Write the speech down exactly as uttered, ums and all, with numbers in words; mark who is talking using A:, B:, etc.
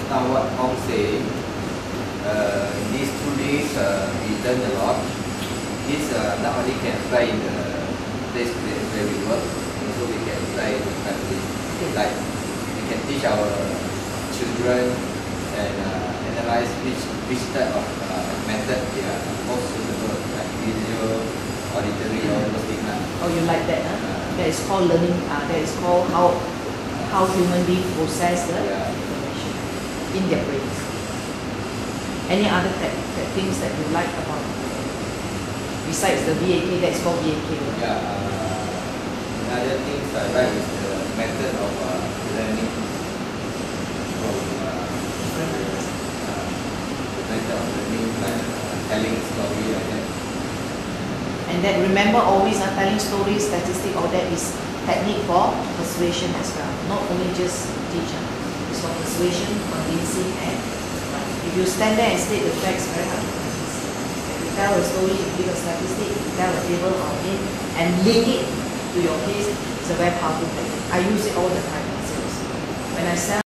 A: now what Hong say, uh, in these two days uh, we learned a lot. This uh, not only can apply in the place where we work, also we can apply in the family. Like we can teach our children and uh, analyze which which type of uh, method they are most suitable, like visual, auditory, or those things.
B: Oh, you like that? Huh? Uh, that is called learning. Uh, that is called how how human beings process the yeah. information in their brains. Any other th th things that you like about besides the V A K? That's called V A K. Right?
A: Yeah. Uh, another things I like is the method of uh, learning. From, uh, the, uh, the method of learning, like uh, telling a story like that.
B: And that remember always uh, telling stories, statistic, all that is technique for persuasion as well. Not only just teaching. It's for persuasion, convincing, and if you stand there and state the facts, very hard to convince. If you tell a story, you give a statistic, you tell a table of it, and link it to your case, it's a very powerful technique. I use it all the time in sales. When I sell